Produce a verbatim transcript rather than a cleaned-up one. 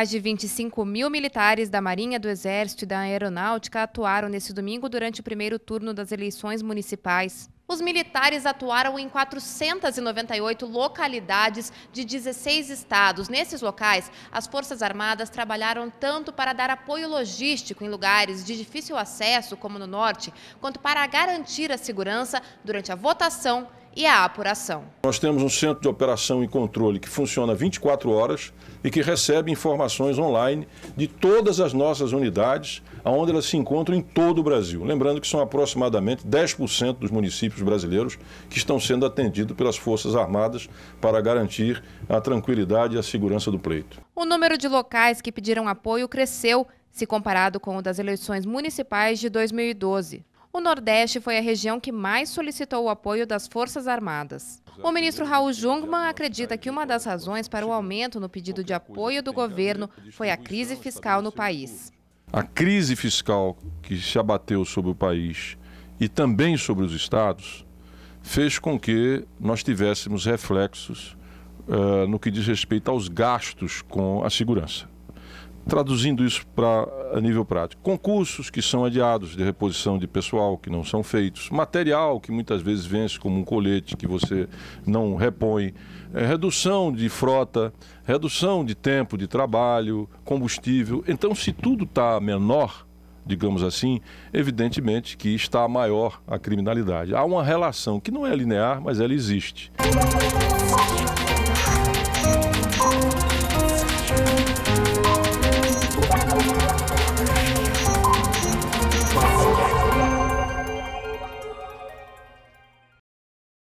Mais de vinte e cinco mil militares da Marinha, do Exército e da Aeronáutica atuaram nesse domingo durante o primeiro turno das eleições municipais. Os militares atuaram em quatrocentas e noventa e oito localidades de dezesseis estados. Nesses locais, as Forças Armadas trabalharam tanto para dar apoio logístico em lugares de difícil acesso, como no norte, quanto para garantir a segurança durante a votação e a apuração. Nós temos um centro de operação e controle que funciona vinte e quatro horas e que recebe informações online de todas as nossas unidades, onde elas se encontram em todo o Brasil. Lembrando que são aproximadamente dez por cento dos municípios brasileiros que estão sendo atendidos pelas Forças Armadas para garantir a tranquilidade e a segurança do pleito. O número de locais que pediram apoio cresceu, se comparado com o das eleições municipais de dois mil e doze. O Nordeste foi a região que mais solicitou o apoio das Forças Armadas. O ministro Raul Jungmann acredita que uma das razões para o aumento no pedido de apoio do governo foi a crise fiscal no país. A crise fiscal que se abateu sobre o país e também sobre os estados fez com que nós tivéssemos reflexos uh, no que diz respeito aos gastos com a segurança. Traduzindo isso para a nível prático, concursos que são adiados de reposição de pessoal que não são feitos, material que muitas vezes vence como um colete que você não repõe, é, redução de frota, redução de tempo de trabalho, combustível. Então, se tudo está menor, digamos assim, evidentemente que está maior a criminalidade. Há uma relação que não é linear, mas ela existe.